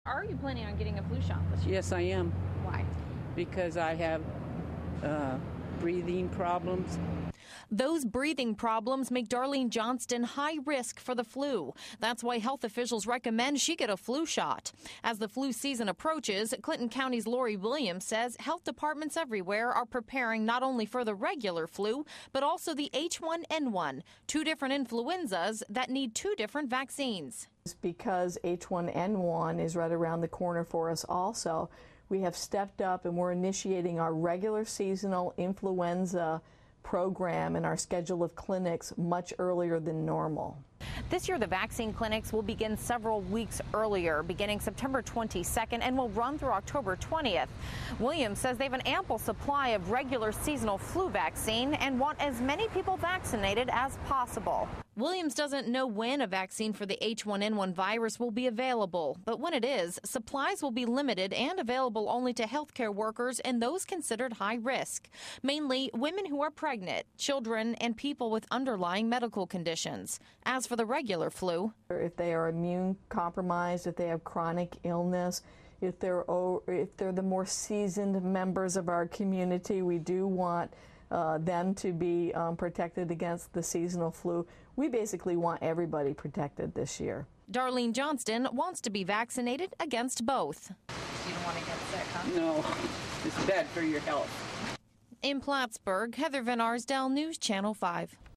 Are you planning on getting a flu shot this year? Yes, I am. Why? Because I have breathing problems. Those breathing problems make Darlene Johnston high risk for the flu. That's why health officials recommend she get a flu shot. As the flu season approaches, Clinton County's Lori Williams says health departments everywhere are preparing not only for the regular flu, but also the H1N1, two different influenzas that need two different vaccines. Because H1N1 is right around the corner for us also, we have stepped up and we're initiating our regular seasonal influenza program and our schedule of clinics much earlier than normal. This year, the vaccine clinics will begin several weeks earlier, beginning September 22nd, and will run through October 20th. Williams says they have an ample supply of regular seasonal flu vaccine and want as many people vaccinated as possible. Williams doesn't know when a vaccine for the H1N1 virus will be available, but when it is, supplies will be limited and available only to healthcare workers and those considered high risk, mainly women who are pregnant, children, and people with underlying medical conditions. As for the regular flu, if they are immune compromised, if they have chronic illness, if they're the more seasoned members of our community, we do want them to be protected against the seasonal flu. We basically want everybody protected this year. Darlene Johnston wants to be vaccinated against both. You don't want to get sick, huh? No, it's bad for your health. In Plattsburgh, Heather Van Arsdale, News Channel 5.